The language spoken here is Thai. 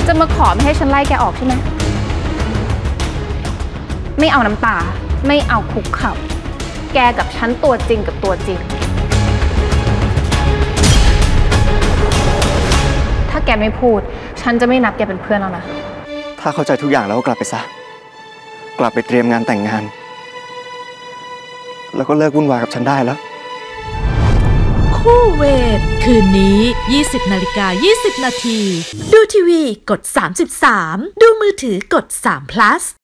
จะมาขอไม่ให้ฉันไล่แกออกใช่ไหมไม่เอาน้ำตาไม่เอาคุกเข่าแกกับฉันตัวจริงกับตัวจริงถ้าแกไม่พูดฉันจะไม่นับแกเป็นเพื่อนแล้วนะถ้าเข้าใจทุกอย่างแล้วก็กลับไปซะกลับไปเตรียมงานแต่งงานแล้วก็เลิกวุ่นวายกับฉันได้แล้วคู่เวทคืนนี้ 20:20 น.ดูทีวีกด33ดูมือถือกด3 plus